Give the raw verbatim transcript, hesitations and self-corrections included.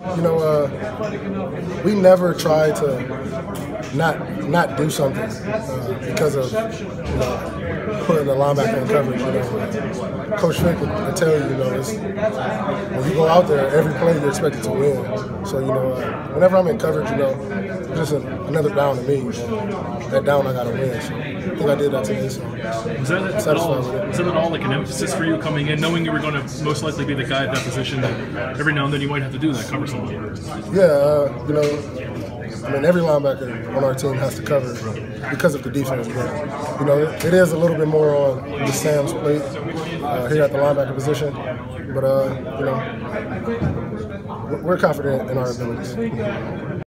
you know, uh, we never try to not not do something uh, because of you know putting the linebacker in coverage. You know, Coach Fick would, would tell you, you know, it's, when you go out there, every play you're expected to win. So you know, uh, whenever I'm in coverage, you know, it's just a, another down to me. That down I gotta win. So I think I did that today. So was that at all? Was that at all like an emphasis for you coming in, knowing you were going to most likely be the guy at that position, and every now and then you might have to do that, cover someone? Yeah, uh, you know. I mean, every linebacker on our team has to cover because of the defense. But, you know, it is a little bit more on the Sam's plate uh, here at the linebacker position. But, uh, you know, we're confident in our abilities.